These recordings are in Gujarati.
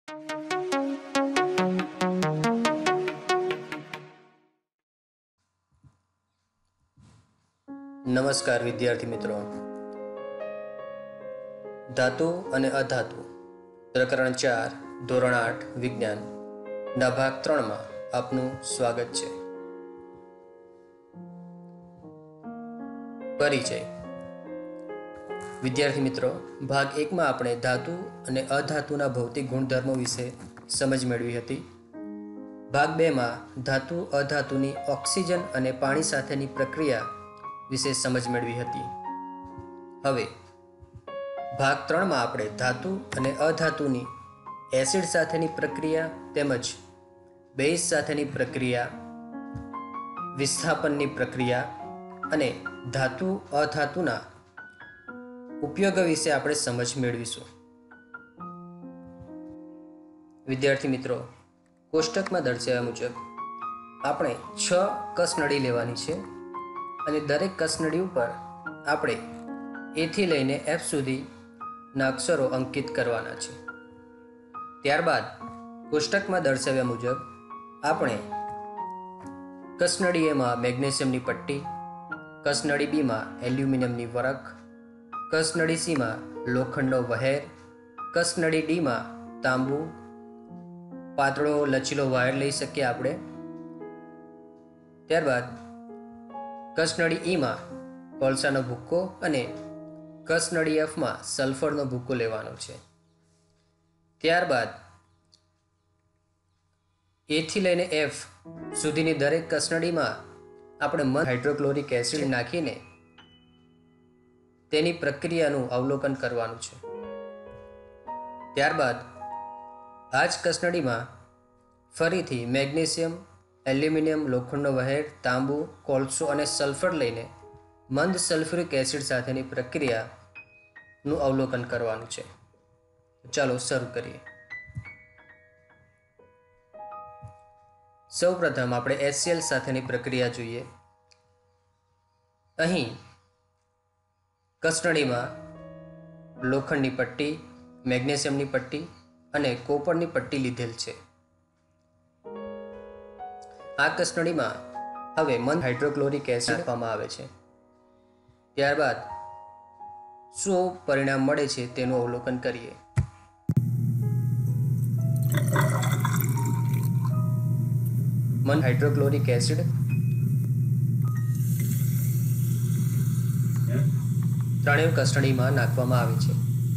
નમસ્કાર વિદ્યાર્થી મિત્રો. ધાતુ અને અધાતુ પ્રકરણ 4 ધોરણ 8 વિજ્ઞાન ના ભાગ 3 માં આપનું સ્વાગત છે. પરિચય. વિદ્યાર્થી મિત્રો, ભાગ 1 માં આપણે ધાતુ અને અધાતુના ભૌતિક ગુણધર્મો વિશે સમજ મેળવી હતી. ભાગ 2 માં ધાતુ અધાતુની ઓક્સિજન અને પાણી સાથેની પ્રક્રિયા વિશે સમજ મેળવી હતી. હવે ભાગ 3 માં આપણે ધાતુ અને અધાતુની એસિડ સાથેની પ્રક્રિયા તેમજ બેઝ સાથેની પ્રક્રિયા, વિસ્થાપનની પ્રક્રિયા અને ધાતુ અધાતુના ઉપયોગ વિશે આપણે સમજ મેળવીશું. વિદ્યાર્થી મિત્રો, કોષ્ટકમાં દર્શાવ્યા મુજબ આપણે 6 કસનળી લેવાની છે અને દરેક કસનળી ઉપર આપણે A થી લઈને F સુધીના અક્ષરો અંકિત કરવાના છે. ત્યારબાદ કોષ્ટકમાં દર્શાવ્યા મુજબ આપણે કસનળી A માં મેગ્નેશિયમની પટ્ટી, કસનળી B માં એલ્યુમિનિયમની વરખ, કસનળી C માં લોખંડનો વહેર, કસનળી D માં તાંબુ, પાતળો લચીલો વાયર લઈ શકીએ આપણે. ત્યારબાદ કસનળી E માં કોલસાનો ભૂક્કો અને કસનળી F માં સલ્ફરનો ભૂક્કો લેવાનો છે. ત્યારબાદ A થી લઈને F સુધીની દરેક કસનળીમાં આપણે મંદ હાઇડ્રોક્લોરિક એસિડ નાખીને તેની પ્રક્રિયાનું અવલોકન કરવાનું છે. ત્યારબાદ આ જ કસનળીમાં ફરીથી મેગ્નેશિયમ, એલ્યુમિનિયમ, લોખંડનો વહેર, તાંબુ, કોલસો અને સલ્ફર લઈને મંદ સલ્ફ્યુરિક એસિડ સાથેની પ્રક્રિયાનું અવલોકન કરવાનું છે. ચાલો શરૂ કરીએ. સૌપ્રથમ આપણે HCl સાથેની પ્રક્રિયા જોઈએ. અહીં કસનળીમાં લોખંડની પટ્ટી, મેગ્નેશિયમની પટ્ટી અને કોપરની પટ્ટી લીધેલ છે. આ કસનળીમાં હવે મંદ હાઇડ્રોક્લોરિક એસિડ નાખવામાં આવે છે. ત્યારબાદ શું પરિણામ મળે છે તેનું અવલોકન કરીએ. મંદ હાઇડ્રોક્લોરિક એસિડ ત્રણેય કસનળીમાં નાખવામાં આવે છે.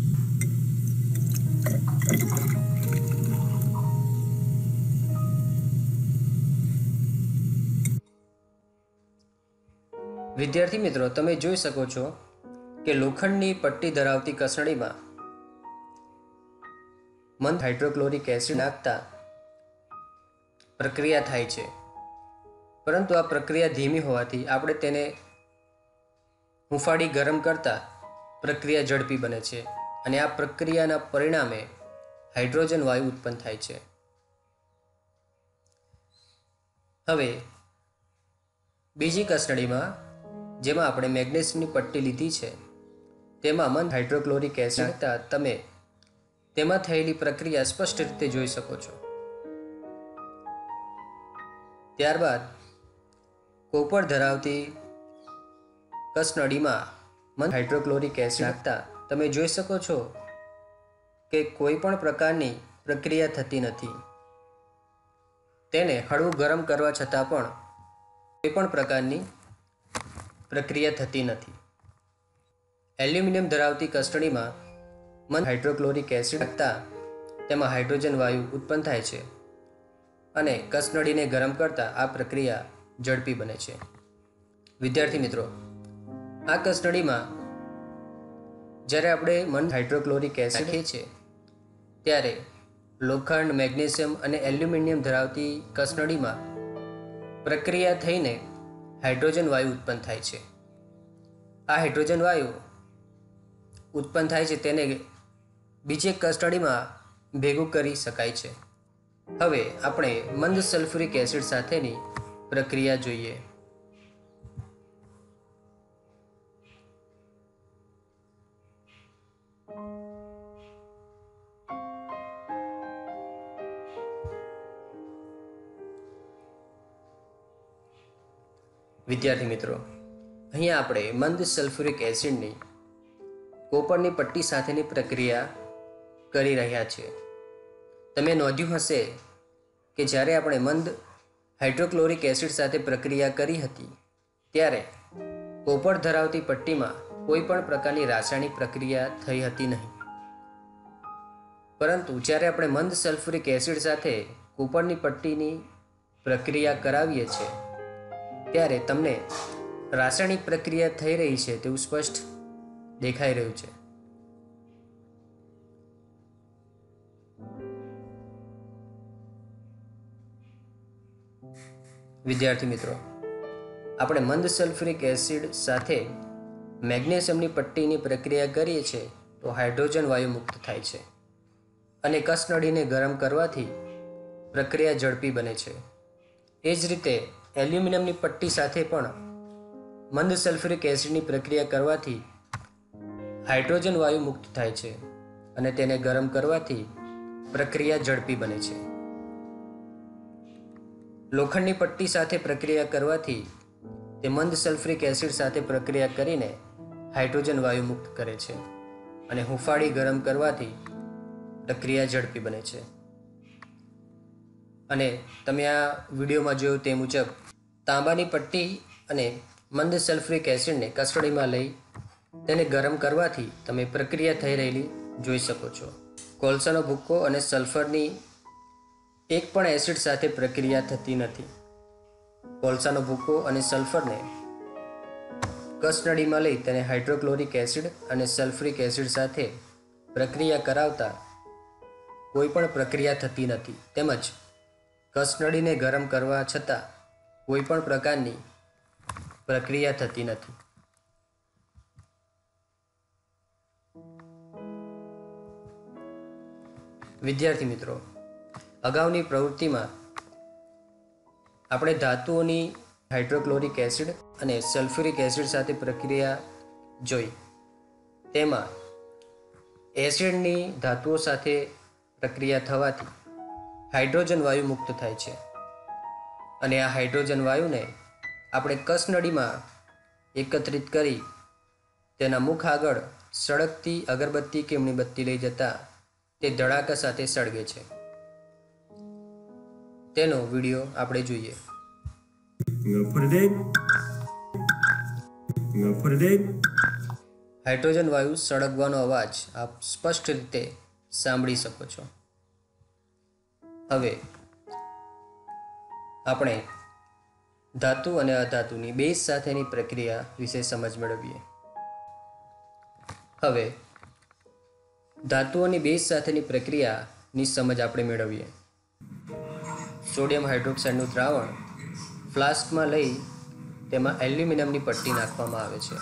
વિદ્યાર્થી મિત્રો, તમે જોઈ શકો છો કે લોખંડની પટ્ટી ધરાવતી કસનળીમાં મંદ હાઇડ્રોક્લોરિક એસિડ નાખતા પ્રક્રિયા થાય છે, પરંતુ આ પ્રક્રિયા ધીમી હોવાથી આપણે તેને હુંફાળી ગરમ કરતા પ્રક્રિયા ઝડપી બને છે અને આ પ્રક્રિયાના પરિણામે હાઇડ્રોજન વાયુ ઉત્પન્ન થાય છે. હવે બીજી કસનળીમાં, જેમાં આપણે મેગ્નેશિયમની પટ્ટી લીધી છે, તેમાં મંદ હાઇડ્રોક્લોરિક એસિડ નાખતા તમે તેમાં થયેલી પ્રક્રિયા સ્પષ્ટ રીતે જોઈ શકો છો. ત્યારબાદ કોપર ધરાવતી કસનળીમાં મંદ હાઇડ્રોક્લોરિક એસિડ નાખતા તમે જોઈ શકો છો કે કોઈ પણ પ્રકારની પ્રક્રિયા થતી નથી. તેને હળવું ગરમ કરવા છતાં પણ કોઈ પણ પ્રકારની પ્રક્રિયા થતી નથી. એલ્યુમિનિયમ ધરાવતી કસનળીમાં મંદ હાઇડ્રોક્લોરિક એસિડ નાખતા તેમાં હાઇડ્રોજન વાયુ ઉત્પન્ન થાય છે અને કસનળીને ગરમ કરતા આ પ્રક્રિયા ઝડપી બને છે. વિદ્યાર્થી મિત્રો, આ કસનળીમાં જ્યારે આપણે મંદ હાઇડ્રોક્લોરિક એસિડ નાખીએ છીએ ત્યારે લોખંડ, મેગ્નેશિયમ અને એલ્યુમિનિયમ ધરાવતી કસનળીમાં પ્રક્રિયા થઈને હાઇડ્રોજન વાયુ ઉત્પન્ન થાય છે. આ હાઇડ્રોજન વાયુ ઉત્પન્ન થાય છે તેને બીજી એક કસનળીમાં ભેગું કરી શકાય છે. હવે આપણે મંદ સલ્ફ્યુરિક એસિડ સાથેની પ્રક્રિયા જોઈએ. વિદ્યાર્થી મિત્રો, અહીંયા આપણે મંદ સલ્ફ્યુરિક એસિડની કોપરની પટ્ટી સાથેની પ્રક્રિયા કરી રહ્યા છીએ. તમે નોંધ્યું હશે કે જ્યારે આપણે મંદ હાઇડ્રોક્લોરિક એસિડ સાથે પ્રક્રિયા કરી હતી ત્યારે કોપર ધરાવતી પટ્ટીમાં કોઈ પણ પ્રકારની રાસાયણિક પ્રક્રિયા થઈ હતી નહીં. પરંતુ જ્યારે આપણે મંદ સલ્ફ્યુરિક એસિડ સાથે કોપરની પટ્ટીની પ્રક્રિયા કરાવીએ છીએ ત્યારે તમને રાસાયણિક પ્રક્રિયા થઈ રહી છે તેવું સ્પષ્ટ દેખાઈ રહ્યું છે. વિદ્યાર્થી મિત્રો, આપણે મંદ સલ્ફ્યુરિક એસિડ સાથે મેગ્નેશિયમની પટ્ટીની પ્રક્રિયા કરીએ છીએ તો હાઇડ્રોજન વાયુ મુક્ત થાય છે અને કસનળીને ગરમ કરવાથી પ્રક્રિયા ઝડપી બને છે. એ જ રીતે એલ્યુમિનિયમની પટ્ટી સાથે પણ મંદ સલ્ફ્યુરિક એસિડની પ્રક્રિયા કરવાથી હાઇડ્રોજન વાયુ મુક્ત થાય છે અને તેને ગરમ કરવાથી પ્રક્રિયા ઝડપી બને છે. લોખંડની પટ્ટી સાથે પ્રક્રિયા કરવાથી તે મંદ સલ્ફ્યુરિક એસિડ સાથે પ્રક્રિયા કરીને હાઇડ્રોજન વાયુ મુક્ત કરે છે અને હુંફાળી ગરમ કરવાથી પ્રક્રિયા ઝડપી બને છે. અને તમે આ વિડીયોમાં જોયું તે મુજબ તાંબાની પટ્ટી અને મંદ સલ્ફ્યુરિક એસિડને કસનળીમાં લઈ તેને ગરમ કરવાથી તમે પ્રક્રિયા થઈ રહેલી જોઈ શકો છો. કોલસાનો ભૂક્કો અને સલ્ફરની એક પણ એસિડ સાથે પ્રક્રિયા થતી નથી. કોલસાનો ભૂક્કો અને સલ્ફરને કસનળીમાં લઈ તેને હાઇડ્રોક્લોરિક એસિડ અને સલ્ફ્યુરિક એસિડ સાથે પ્રક્રિયા કરાવતા કોઈ પણ પ્રક્રિયા થતી નથી. તેમજ કસનળીને ગરમ કરવા છતાં કોઈ પણ પ્રકારની પ્રક્રિયા થતી નથી. વિદ્યાર્થી મિત્રો, અગાઉની પ્રવૃત્તિમાં આપણે ધાતુઓની હાઇડ્રોક્લોરિક એસિડ અને સલ્ફ્યુરિક એસિડ સાથે પ્રક્રિયા જોઈ. તેમાં એસિડની ધાતુઓ સાથે પ્રક્રિયા થવાથી હાઇડ્રોજન વાયુ મુક્ત થાય છે અને આ હાઇડ્રોજન વાયુને આપણે કસનળીમાં એકત્રિત કરી તેના મુખ આગળ સળગતી અગરબત્તી કે મીણબત્તી લઈ જતા તે ધડાકા સાથે સળગે છે. તેનો વિડીયો આપણે જોઈએ. હાઇડ્રોજન વાયુ સળગવાનો અવાજ આપ સ્પષ્ટ રીતે સાંભળી શકો છો. હવે આપણે ધાતુ અને અધાતુની બેઝ સાથેની પ્રક્રિયા વિશે સમજ મેળવીએ. હવે ધાતુઓની બેઝ સાથેની પ્રક્રિયાની સમજ આપણે મેળવીએ. સોડિયમ હાઇડ્રોક્સાઇડનું દ્રાવણ ફ્લાસ્કમાં લઈ તેમાં એલ્યુમિનિયમની પટ્ટી નાખવામાં આવે છે.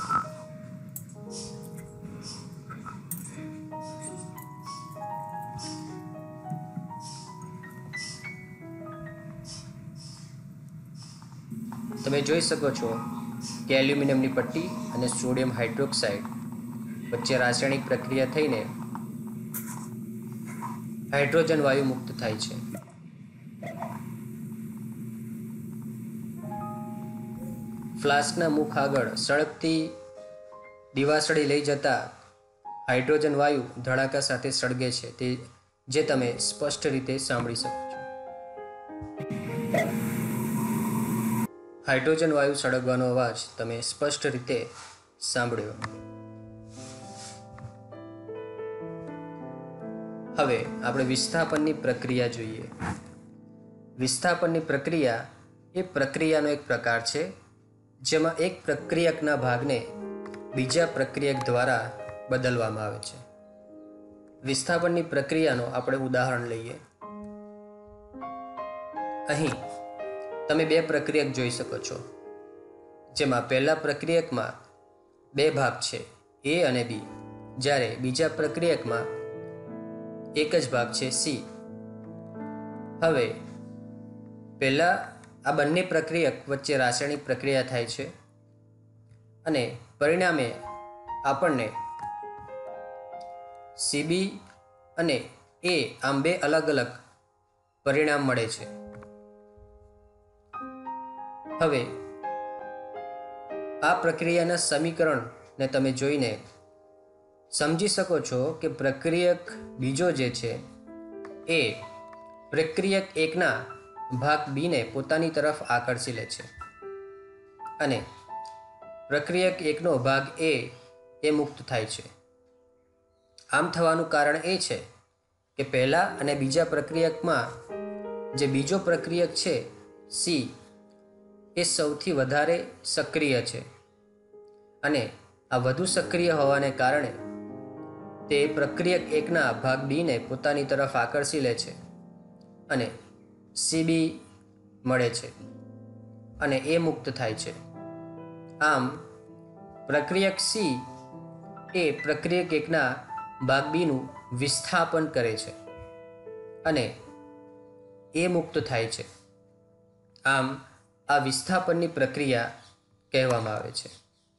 તમે જોઈ શકો છો કે એલ્યુમિનિયમની પટ્ટી અને સોડિયમ હાઇડ્રોક્સાઇડ વચ્ચે રાસાયણિક પ્રક્રિયા થઈને હાઇડ્રોજન વાયુ મુક્ત થાય છે. ફ્લાસ્કના મુખ આગળ સળગતી દિવાસળી લઈ જતા હાઇડ્રોજન વાયુ ધડાકા સાથે સળગે છે, તે જે તમે સ્પષ્ટ રીતે સાંભળી શકો છો. હાઇડ્રોજન વાયુ સળગવાનો અવાજ તમે સ્પષ્ટ રીતે સાંભળ્યો. હવે આપણે વિસ્થાપનની પ્રક્રિયા જોઈએ. વિસ્થાપનની પ્રક્રિયા એ પ્રક્રિયાનો એક પ્રકાર છે જેમાં એક પ્રક્રિયકના ભાગને બીજા પ્રક્રિયક દ્વારા બદલવામાં આવે છે. વિસ્થાપનની પ્રક્રિયાનો આપણે ઉદાહરણ લઈએ. અહીં તમે બે પ્રક્રિયક જોઈ શકો છો, જેમાં પહેલા પ્રક્રિયકમાં બે ભાગ છે, A અને B, જ્યારે બીજા પ્રક્રિયકમાં એક જ ભાગ છે, C. હવે પહેલા આ બંને પ્રક્રિયક વચ્ચે રાસાયણિક પ્રક્રિયા થાય છે અને પરિણામે આપણને CB અને A આમ બે અલગ અલગ પરિણામ મળે છે. હવે આ પ્રક્રિયાના સમીકરણને તમે જોઈને સમજી શકો છો કે પ્રક્રિયક બીજો જે છે એ પ્રક્રિયક એકના ભાગ બીને પોતાની તરફ આકર્ષી લે છે અને પ્રક્રિયક એકનો ભાગ એ મુક્ત થાય છે. આમ થવાનું કારણ એ છે કે પહેલા અને બીજા પ્રક્રિયકમાં જે બીજો પ્રક્રિયક છે સી એ સૌથી વધારે સક્રિય છે અને આ વધુ સક્રિય હોવાને કારણે તે પ્રક્રિયક એકના ભાગ બીને પોતાની તરફ આકર્ષી લે છે અને સીબી મળે છે અને એ મુક્ત થાય છે. આમ પ્રક્રિયક સી એ પ્રક્રિયક એકના ભાગ બીનું વિસ્થાપન કરે છે અને એ મુક્ત થાય છે. આમ આ વિસ્થાપનની પ્રક્રિયા કહેવામાં આવે છે.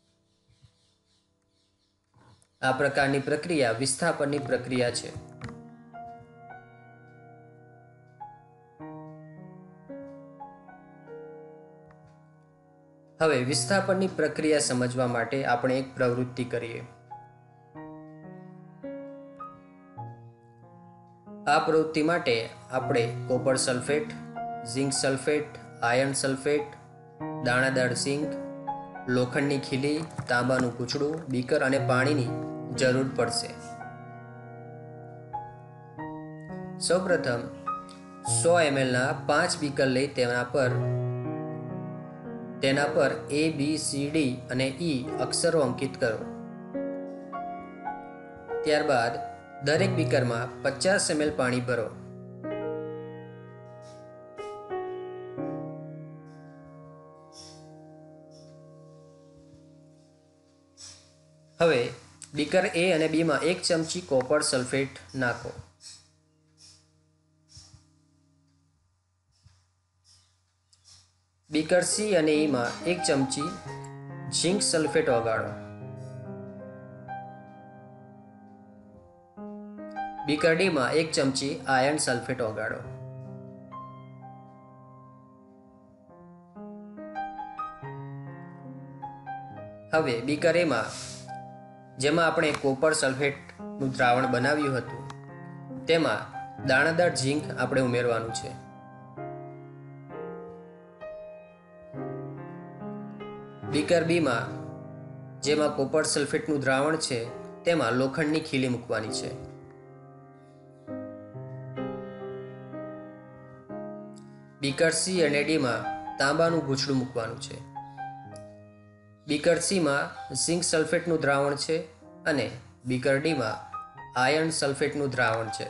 આ પ્રકારની પ્રક્રિયા વિસ્થાપનની પ્રક્રિયા છે. હવે વિસ્થાપનની પ્રક્રિયા સમજવા માટે આપણે એક પ્રવૃત્તિ કરીએ. આ પ્રવૃત્તિ માટે આપણે copper sulphate, zinc sulphate, iron sulphate, દાણાદાર ઝિંક, લોખંડની ખીલી, તાંબાનું પૂંછડું, બીકર અને પાણીની જરૂર પડશે. સૌપ્રથમ 100 mlના 5 બીકર લઈ તેના પર A, B, C, D અને E અક્ષરો અંકિત કરો. ત્યારબાદ દરેક બીકરમાં 50 ml પાણી ભરો. હવે બીકર A અને B માં 1 ચમચી કોપર સલ્ફેટ નાખો. બીકર C અને E માં 1 ચમચી ઝિંક સલ્ફેટ ઓગાળો. બીકર D માં 1 ચમચી આયર્ન સલ્ફેટ ઓગાળો. હવે બીકર A માં જેમાં આપણે કોપર સલ્ફેટનું દ્રાવણ બનાવ્યું હતું તેમાં દાણાદાર ઝિંક આપણે ઉમેરવાનું છે. બીકર B માં જેમાં કોપર સલ્ફેટનું દ્રાવણ છે તેમાં લોખંડની ખીલી મૂકવાની છે. બીકર C અને D માં તાંબાનું ગૂંચળું મૂકવાનું છે. બીકર C માં ઝિંક સલ્ફેટનું દ્રાવણ છે અને બીકર D માં આયર્ન સલ્ફેટનું દ્રાવણ છે.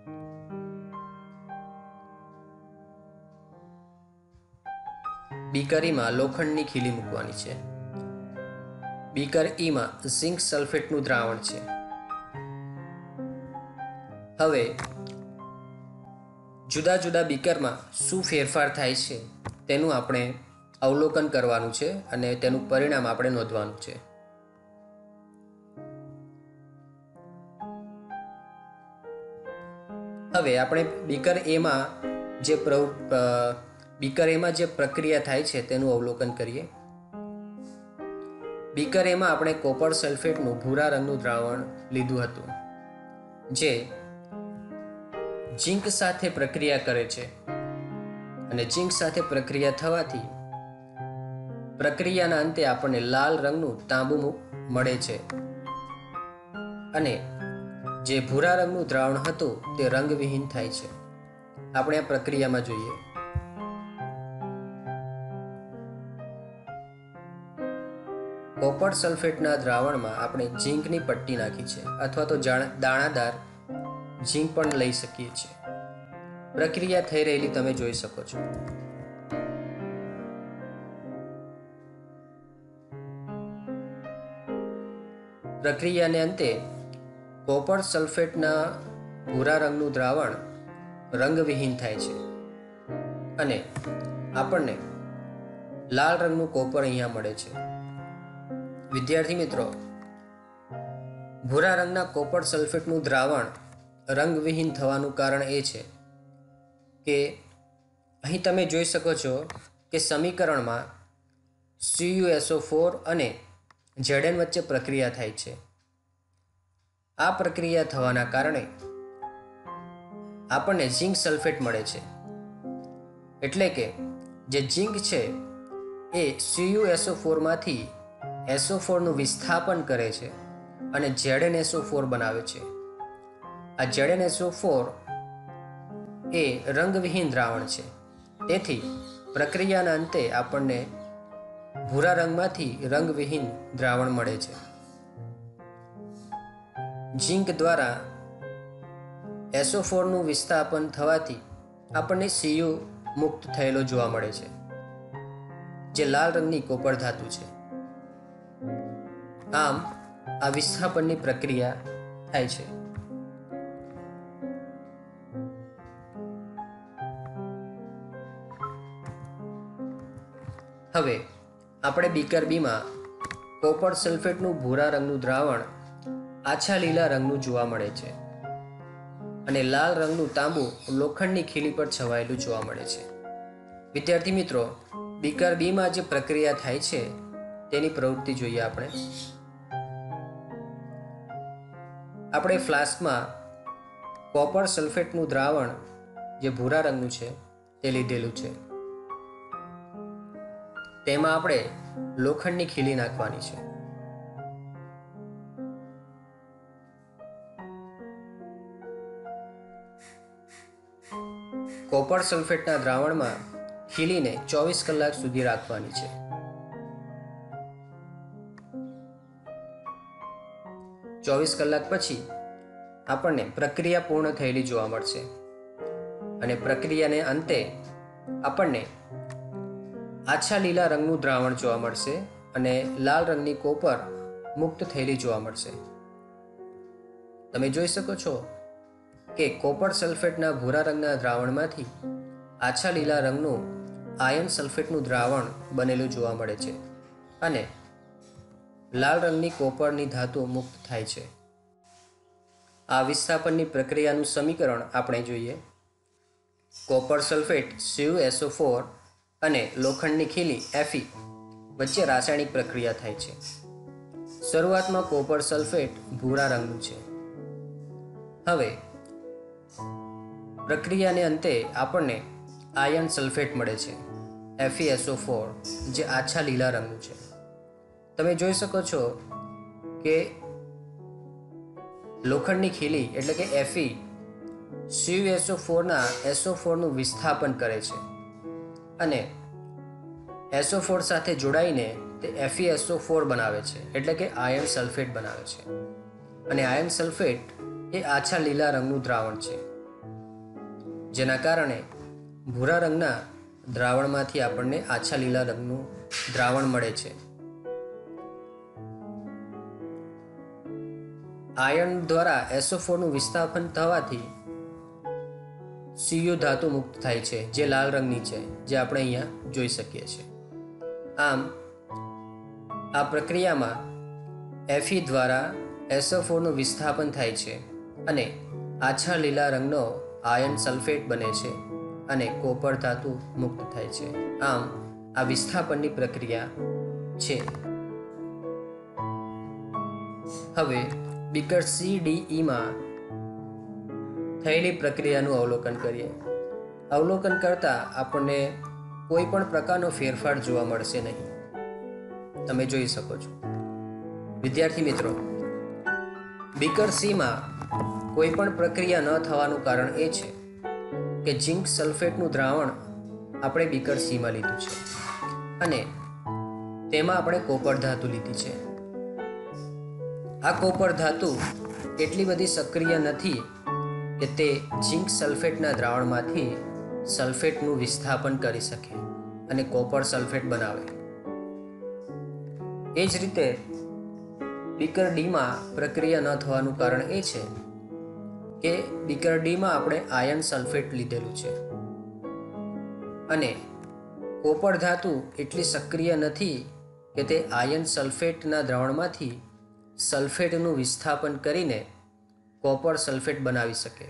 બીકર E માં લોખંડની ખીલી મૂકવાની છે. બીકર E માં ઝિંક સલ્ફેટનું દ્રાવણ છે. હવે જુદા જુદા બીકરમાં શું ફેરફાર થાય છે તેનું આપણે અવલોકન કરવાનું છે અને તેનું પરિણામ આપણે નોંધવાનું છે. હવે આપણે બીકર A માં જે પ્રક્રિયા થાય છે તેનું અવલોકન કરીએ. બીકર A માં આપણે કોપર સલ્ફેટનું ભૂરા રંગનું દ્રાવણ લીધું હતું જે ઝિંક સાથે પ્રક્રિયા કરે છે અને ઝિંક સાથે પ્રક્રિયા થવાથી પ્રક્રિયાના અંતે આપણને લાલ રંગનું તાંબુ મળે છે અને જે ભૂરા રંગનું દ્રાવણ હતું તે રંગવિહીન થાય છે. આપણે આ પ્રક્રિયામાં જોઈએ. કોપર સલ્ફેટના દ્રાવણમાં આપણે ઝિંકની પટ્ટી નાખી છે અથવા તો દાણાદાર ઝિંક પણ લઈ શકીએ છીએ. પ્રક્રિયા થઈ રહેલી તમે જોઈ શકો છો. પ્રક્રિયાને અંતે કોપર સલ્ફેટના ભૂરા રંગનું દ્રાવણ રંગવિહીન થાય છે અને આપણને લાલ રંગનું કોપર અહીંયા મળે છે. વિદ્યાર્થી મિત્રો, ભૂરા રંગના કોપર સલ્ફેટનું દ્રાવણ રંગવિહીન થવાનું કારણ એ છે કે અહીં તમે જોઈ શકો છો કે સમીકરણમાં CuSO4 અને Zn વચ્ચે પ્રક્રિયા થાય છે. આ પ્રક્રિયા થવાના કારણે આપણને ઝિંક સલ્ફેટ મળે છે. એટલે કે જે ઝિંક છે એ CuSO4 માંથી SO4 નું વિસ્થાપન કરે છે અને ZnSO4 બનાવે છે. આ ZnSO4 એ રંગવિહીન દ્રાવણ છે. તેથી પ્રક્રિયાના અંતે આપણને ભૂરા રંગમાંથી રંગવિહીન દ્રાવણ મળે છે. ઝિંક દ્વારા SO4 નું વિસ્થાપન થવાથી આપણને Cu મુક્ત થયેલો જોવા મળે છે, જે લાલ રંગની કોપર ધાતુ છે. આમ આ વિસ્થાપનની પ્રક્રિયા થાય છે. હવે આપણે બીકર બીમાં કોપર સલ્ફેટનું ભૂરા રંગનું દ્રાવણ આછા લીલા રંગનું જોવા મળે છે અને લાલ રંગનું તાંબુ લોખંડની ખીલી પર છવાયેલું જોવા મળે છે. વિદ્યાર્થી મિત્રો, બીકર બીમાં જે પ્રક્રિયા થાય છે તેની પ્રવૃત્તિ જોઈએ. આપણે ફ્લાસ્કમાં કોપર સલ્ફેટનું દ્રાવણ જે ભૂરા રંગનું છે તે લીધેલું છે. તેમાં આપણે લોખંડની ખીલી નાખવાની છે. કોપર સલ્ફેટના દ્રાવણમાં ખીલીને 24 કલાક સુધી રાખવાની છે. 24 કલાક પછી આપણને પ્રક્રિયા પૂર્ણ થયેલી જોવા મળશે અને પ્રક્રિયાને અંતે આપણને આછા લીલા રંગનું દ્રાવણ જોવા મળશે અને લાલ રંગની કોપર મુક્ત થયેલી જોવા મળશે. તમે જોઈ શકો છો કે કોપર સલ્ફેટના ભૂરા રંગના દ્રાવણમાંથી આછા લીલા રંગનું આયર્ન સલ્ફેટનું દ્રાવણ બનેલું જોવા મળે છે અને લાલ રંગની કોપરની ધાતુ મુક્ત થાય છે. આ વિસ્થાપનની પ્રક્રિયાનું સમીકરણ આપણે જોઈએ. કોપર સલ્ફેટ CuSO4 અને લોખંડની ખીલી Fe વચ્ચે રાસાયણિક પ્રક્રિયા થાય છે. શરૂઆતમાં કોપર સલ્ફેટ ભૂરા રંગનું છે. હવે પ્રક્રિયાને અંતે આપણને આયર્ન સલ્ફેટ મળે છે, FeSO4, જે આછા લીલા રંગનું છે. તમે જોઈ શકો છો કે લોખંડની ખીલી એટલે કે Fe CuSO4 ના SO4 નું વિસ્થાપન કરે છે અને SO4 સાથે જોડાઈને તે FeSO4 બનાવે છે, એટલે કે આયર્ન સલ્ફેટ બનાવે છે. અને આયર્ન સલ્ફેટ એ આછા લીલા રંગનું દ્રાવણ છે, જેના કારણે ભૂરા રંગના દ્રાવણમાંથી આપણને આછા લીલા રંગનું દ્રાવણ મળે છે. આયર્ન દ્વારા SO4 નું વિસ્થાપન થવાથી Cu ધાતુ મુક્ત થાય છે, જે લાલ રંગની છે, જે આપણે અહીંયા જોઈ શકીએ છીએ. આમ આ પ્રક્રિયામાં Fe દ્વારા SO4 નું વિસ્થાપન થાય છે અને આછા લીલા રંગનો આયર્ન સલ્ફેટ બને છે અને કોપર ધાતુ મુક્ત થાય છે. આમ આ વિસ્થાપનની પ્રક્રિયા છે. હવે બીકર CDEમાં થયેલી પ્રક્રિયાનું અવલોકન કરીએ. અવલોકન કરતાં આપણને કોઈ પણ પ્રકારનો ફેરફાર જોવા મળશે નહીં. તમે જોઈ શકો છો. વિદ્યાર્થી મિત્રો, બીકર Cમાં કોઈ પણ પ્રક્રિયા ન થવાનું કારણ એ છે કે ઝિંક સલ્ફેટનું દ્રાવણ આપણે બીકર Cમાં લીધું છે અને તેમાં આપણે કોપર ધાતુ લીધી છે. આ કોપર ધાતુ એટલી બધી સક્રિય નથી કે તે ઝિંક સલ્ફેટના દ્રાવણમાંથી સલ્ફેટનું વિસ્થાપન કરી શકે અને કોપર સલ્ફેટ બનાવે. એ જ રીતે બીકર Dમાં પ્રક્રિયા ન થવાનું કારણ એ છે કે બીકર Dમાં આપણે આયર્ન સલ્ફેટ લીધેલું છે અને કોપર ધાતુ એટલી સક્રિય નથી કે તે આયર્ન સલ્ફેટના દ્રાવણમાંથી સલ્ફેટનું વિસ્થાપન કરીને કોપર સલ્ફેટ બનાવી શકે.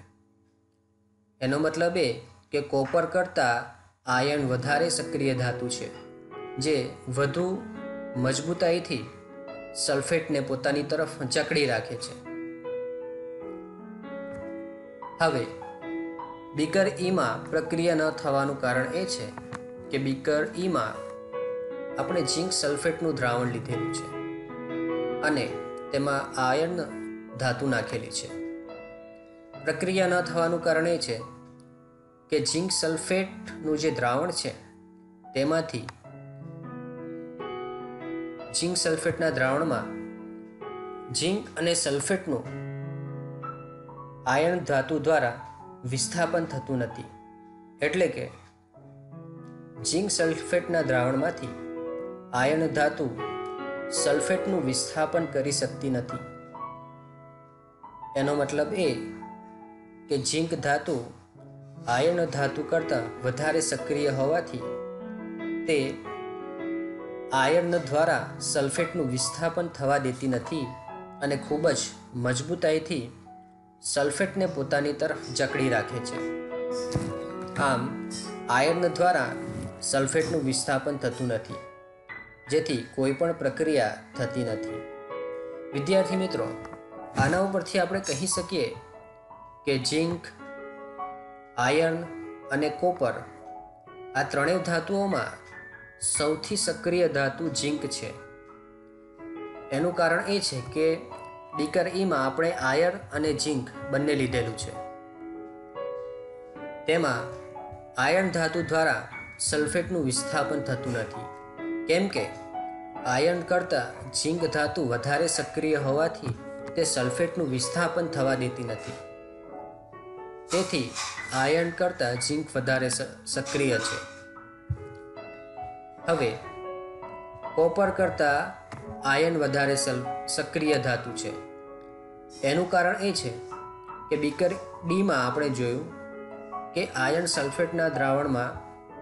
એનો મતલબ એ કે કોપર કરતાં આયર્ન વધારે સક્રિય ધાતુ છે, જે વધુ મજબૂતાઈથી સલ્ફેટને પોતાની તરફ જકડી રાખે છે. હવે બીકર ઈમાં પ્રક્રિયા ન થવાનું કારણ એ છે કે બીકર ઈમાં આપણે ઝીંક સલ્ફેટનું દ્રાવણ લીધેલું છે અને તેમાં આયર્ન ધાતુ નાખેલી છે. પ્રક્રિયા ન થવાનું કારણ એ છે કે ઝીંક સલ્ફેટનું જે દ્રાવણ છે તેમાંથી ઝીંક સલ્ફેટના દ્રાવણમાં ઝીંક અને સલ્ફેટનું આયર્ન ધાતુ દ્વારા વિસ્થાપન થતું નથી. એટલે કે ઝીંક સલ્ફેટના દ્રાવણમાંથી આયર્ન ધાતુ સલ્ફેટનું વિસ્થાપન કરી શકતી નથી. એનો મતલબ એ કે ઝીંક ધાતુ આયર્ન ધાતુ કરતાં વધારે સક્રિય હોવાથી તે આયર્ન દ્વારા સલ્ફેટનું વિસ્થાપન થવા દેતી નથી અને ખૂબ જ મજબૂતાઈથી સલ્ફેટને પોતાની તરફ જકડી રાખે છે. આમ આયર્ન દ્વારા સલ્ફેટનું વિસ્થાપન થતું નથી, જેથી કોઈ પણ પ્રક્રિયા થતી નથી. વિદ્યાર્થી મિત્રો, આના ઉપરથી આપણે કહી શકીએ કે ઝીંક, આયર્ન અને કોપર આ ત્રણેય ધાતુઓમાં સૌથી સક્રિય ધાતુ ઝીંક છે. એનું કારણ એ છે કે બીકર ઈમાં આપણે આયર્ન અને ઝીંક બંને લીધેલું છે. તેમાં આયર્ન ધાતુ દ્વારા સલ્ફેટનું વિસ્થાપન થતું નથી, કેમ કે આયર્ન કરતાં ઝીંક ધાતુ વધારે સક્રિય હોવાથી તે સલ્ફેટનું વિસ્થાપન થવા દેતી નથી. તેથી આયર્ન કરતાં ઝીંક વધારે સક્રિય છે. હવે કોપર કરતાં આયર્ન વધારે સક્રિય ધાતુ છે. એનું કારણ એ છે કે બીકર ડીમાં આપણે જોયું કે આયર્ન સલ્ફેટના દ્રાવણમાં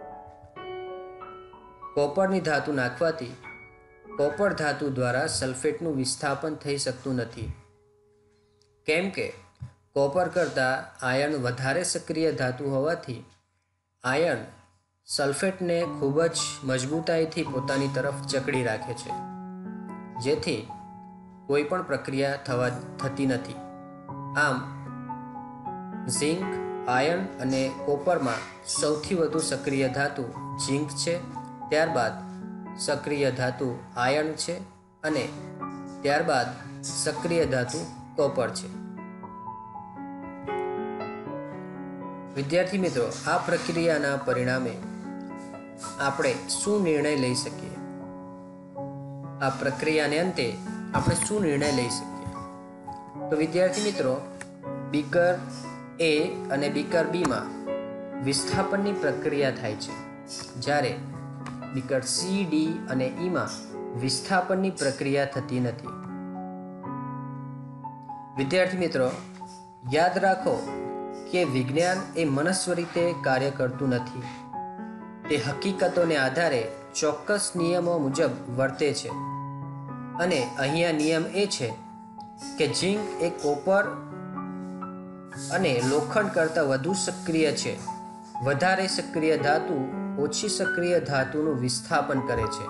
કોપરની ધાતુ નાખવાથી કોપર ધાતુ દ્વારા સલ્ફેટનું વિસ્થાપન થઈ શકતું નથી, કેમ કે કોપર કરતાં આયર્ન વધારે સક્રિય ધાતુ હોવાથી આયર્ન સલ્ફેટને ખૂબ જ મજબૂતાઈથી પોતાની તરફ જકડી રાખે છે, જેથી કોઈ પણ પ્રક્રિયા થતી નથી. આમ ઝીંક, આયર્ન અને કોપરમાં સૌથી વધુ સક્રિય ધાતુ ઝીંક છે, ત્યારબાદ સક્રિય ધાતુ આયર્ન છે અને ત્યારબાદ સક્રિય ધાતુ કોપર છે. વિદ્યાર્થી મિત્રો, આ પ્રક્રિયાના પરિણામે આપણે શું નિર્ણય લઈ શકીએ? આ પ્રક્રિયાને અંતે આપણે શું નિર્ણય લઈ શકીએ? તો વિદ્યાર્થી મિત્રો, બીકર એ અને બીકર બીમાં વિસ્થાપનની પ્રક્રિયા થાય છે, જ્યારે બીકર સી, ડી અને ઈમાં વિસ્થાપનની પ્રક્રિયા થતી નથી. વિદ્યાર્થી મિત્રો, યાદ રાખો કે વિજ્ઞાન એ મનસ્વી રીતે કાર્ય કરતું નથી. તે હકીકતોને આધારે ચોક્કસ નિયમો મુજબ વર્તે છે. અને અહીંયા નિયમ એ છે કે ઝીંક એ કોપર અને લોખંડ કરતાં વધુ સક્રિય છે. વધારે સક્રિય ધાતુ ઓછી સક્રિય ધાતુનું વિસ્થાપન કરે છે,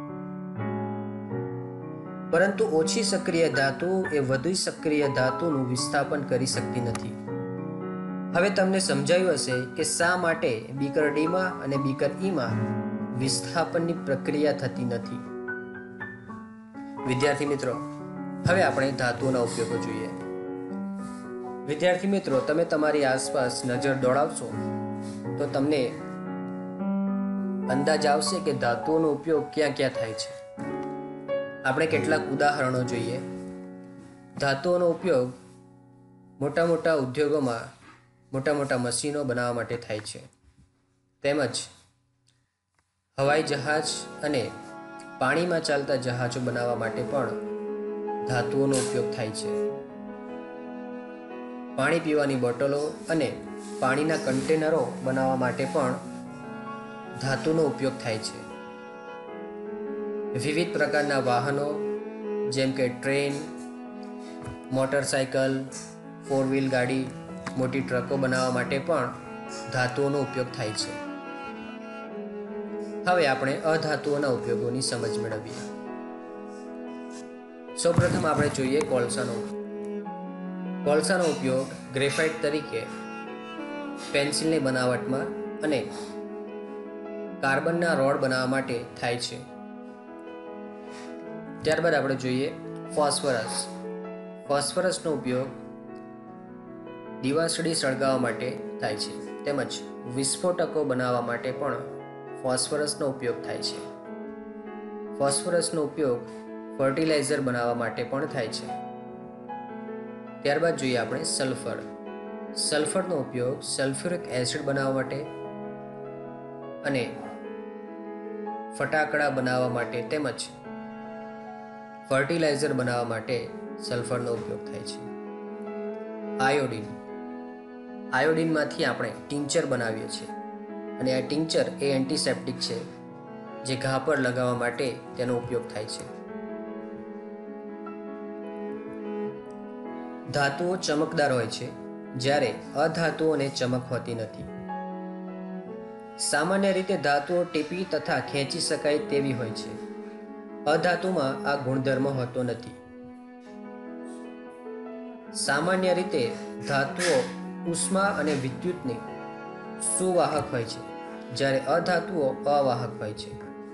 પરંતુ ઓછી સક્રિય ધાતુ એ વધુ સક્રિય ધાતુનું વિસ્થાપન કરી શકતી નથી. હવે તમને સમજાયું હશે કે શા માટે બીકર ડીમાં અને બીકર ઈમાં વિસ્થાપનની પ્રક્રિયા થતી નથી. વિદ્યાર્થી મિત્રો, હવે આપણે ધાતુઓના ઉપયોગો જોઈએ. વિદ્યાર્થી મિત્રો, તમે તમારી આસપાસ નજર દોડાવશો તો તમને અંદાજ આવશે કે ધાતુઓનો ઉપયોગ ક્યાં ક્યાં થાય છે. આપણે કેટલાક ઉદાહરણો જોઈએ. ધાતુઓનો ઉપયોગ મોટા મોટા ઉદ્યોગોમાં મોટા મોટા મશીનો બનાવવા માટે થાય છે. તેમજ હવાઈ જહાજ અને પાણીમાં ચાલતા જહાજો બનાવવા માટે પણ ધાતુઓનો ઉપયોગ થાય છે. પાણી પીવાની બોટલો અને પાણીના કન્ટેનરો બનાવવા માટે પણ ધાતુનો ઉપયોગ થાય છે. વિવિધ પ્રકારના વાહનો જેમ કે ટ્રેન, મોટરસાયકલ, 4 વ્હીલ ગાડી, મોટી ટ્રકો બનાવવા માટે પણ ધાતુઓનો ઉપયોગ થાય છે. હવે આપણે અધાતુઓના ઉપયોગોની સમજ મેળવીએ. સૌપ્રથમ આપણે જોઈએ કોલસાનો ઉપયોગ. કોલસાનો ઉપયોગ ગ્રેફાઇટ તરીકે પેન્સિલની બનાવટમાં અને કાર્બનના રોડ બનાવવા માટે થાય છે. ત્યારબાદ આપણે જોઈએ ફોસ્ફરસ. ફોસ્ફરસનો ઉપયોગ દિવાસળી સળગાવવા માટે થાય છે, તેમજ વિસ્ફોટકો બનાવવા માટે પણ ફોસ્ફરસનો ઉપયોગ થાય છે. ફોસ્ફરસનો ઉપયોગ ફર્ટિલાઇઝર બનાવવા માટે પણ થાય છે. ત્યારબાદ જોઈએ આપણે સલ્ફર. સલ્ફરનો ઉપયોગ સલ્ફ્યુરિક એસિડ બનાવવા માટે અને ફટાકડા બનાવવા માટે તેમજ ફર્ટિલાઇઝર બનાવવા માટે સલ્ફરનો ઉપયોગ થાય છે. આયોડિન. આયોડિનમાંથી આપણે ટિંચર બનાવીએ છીએ અને આ ટિંચર એ એન્ટિસેપ્ટિક છે, જે ઘા પર લગાવવા માટે તેનો ઉપયોગ થાય છે. ધાતુઓ ચમકદાર હોય છે, જ્યારે અધાતુઓને ચમક હોતી નથી. સામાન્ય રીતે ધાતુઓ ટીપી તથા ખેંચી શકાય તેવી હોય છે. અધાતુમાં આ ગુણધર્મ હોતો નથી. સામાન્ય રીતે ધાતુઓ ઉષ્મા અને વિદ્યુતની સુવાહક હોય છે, જ્યારે અધાતુઓ અવાહક હોય છે.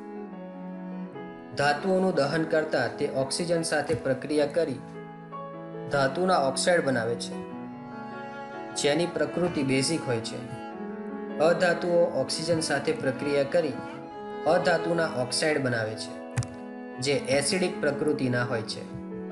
ધાતુઓનું દહન કરતા તે ઓક્સિજન સાથે પ્રક્રિયા કરી ધાતુના ઓક્સાઇડ બનાવે છે, જેની પ્રકૃતિ બેઝિક હોય છે. અધાતુઓ ઓક્સિજન સાથે પ્રક્રિયા કરી અધાતુના ઓક્સાઇડ બનાવે છે, જે એસિડિક પ્રકૃતિના હોય છે.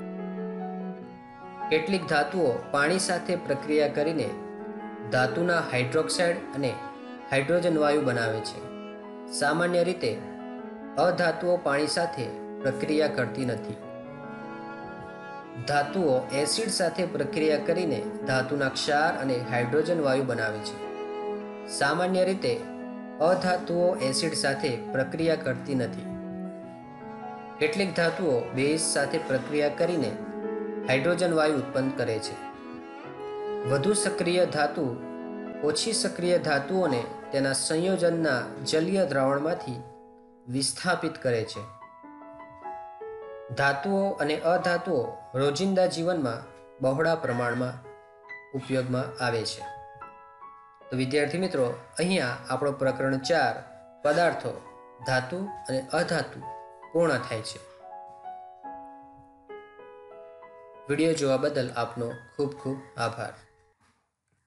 કેટલીક ધાતુઓ પાણી સાથે પ્રક્રિયા કરીને ધાતુના હાઇડ્રોક્સાઇડ અને હાઇડ્રોજન વાયુ બનાવે છે. સામાન્ય રીતે અધાતુઓ પાણી સાથે પ્રક્રિયા કરતી નથી. ધાતુઓ એસિડ સાથે પ્રક્રિયા કરીને ધાતુના ક્ષાર અને હાઇડ્રોજન વાયુ બનાવે છે. સામાન્ય રીતે અધાતુઓ એસિડ સાથે પ્રક્રિયા કરતી નથી. કેટલીક ધાતુઓ બેઝ સાથે પ્રક્રિયા કરીને હાઇડ્રોજન વાયુ ઉત્પન્ન કરે છે. વધુ સક્રિય ધાતુ ઓછી સક્રિય ધાતુઓને તેના સંયોજનના જલીય દ્રાવણમાંથી વિસ્થાપિત કરે છે. ધાતુઓ અને અધાતુઓ રોજિંદા જીવનમાં બહોળા પ્રમાણમાં ઉપયોગમાં આવે છે. તો વિદ્યાર્થી મિત્રો, અહીંયા આપણો પ્રકરણ 4 પદાર્થો, ધાતુ અને અધાતુ પૂર્ણ થાય છે. વિડીયો જોવા બદલ આપનો ખૂબ ખૂબ આભાર.